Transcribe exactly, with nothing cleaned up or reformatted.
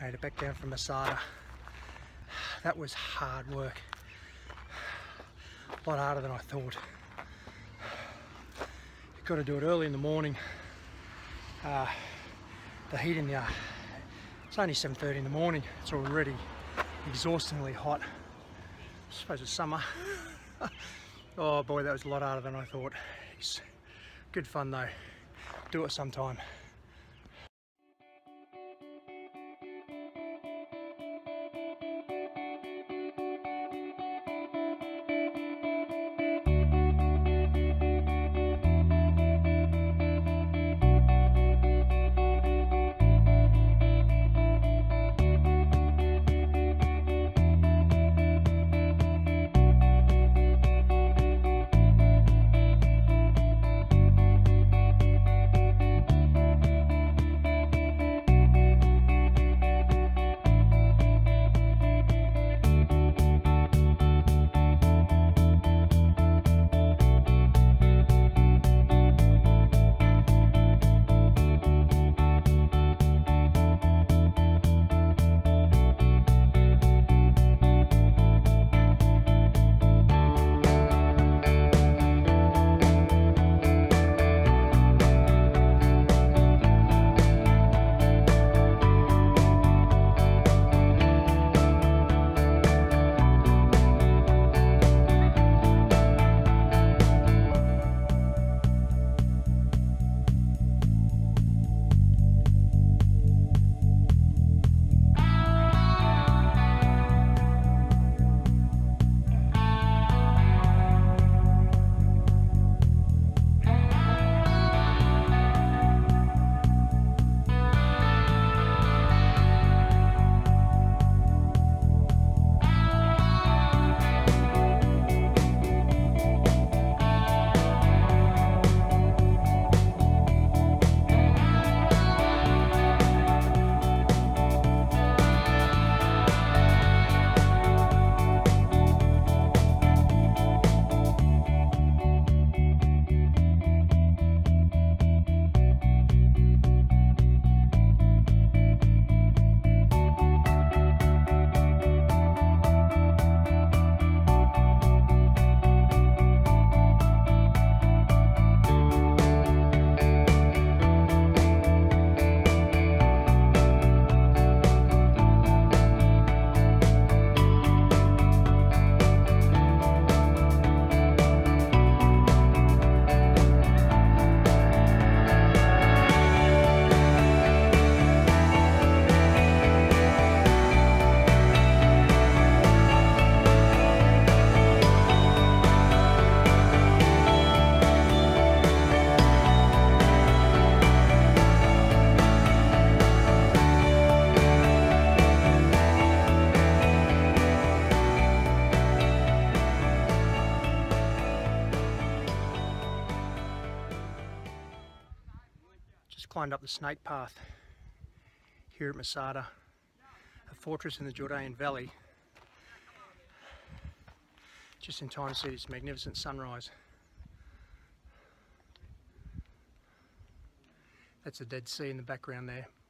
Made it back down from Masada. That was hard work. A lot harder than I thought. You've got to do it early in the morning. Uh, the heat in the, it's only seven thirty in the morning. It's already exhaustingly hot. I suppose it's summer. Oh boy, that was a lot harder than I thought. It's good fun though. Do it sometime. Climbed up the snake path here at Masada, a fortress in the Judean Valley, just in time to see this magnificent sunrise. That's the Dead Sea in the background there.